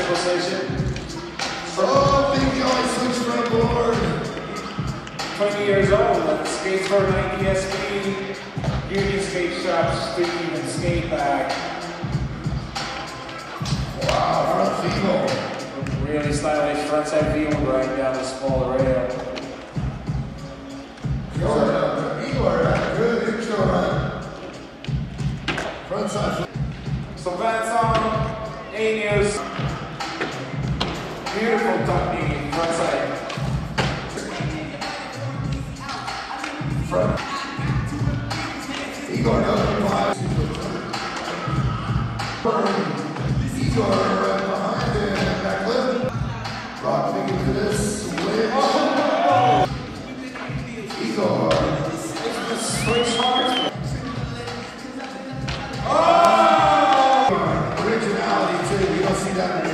position. Oh, big guy switched my board. 20 years old, skates for 90 SP, union skate straps, speed, and skate bag. Wow, front feeble. Really stylish frontside field right down the small rail. Egor had a good intro run. Frontside. So Vance on, A-News. Beautiful technique, frontside. Front. Egor doesn't fly. Egor right behind him and back lip. Rock thinking to this switch. Egor. Switch hard. Oh! Originality too. You don't see that in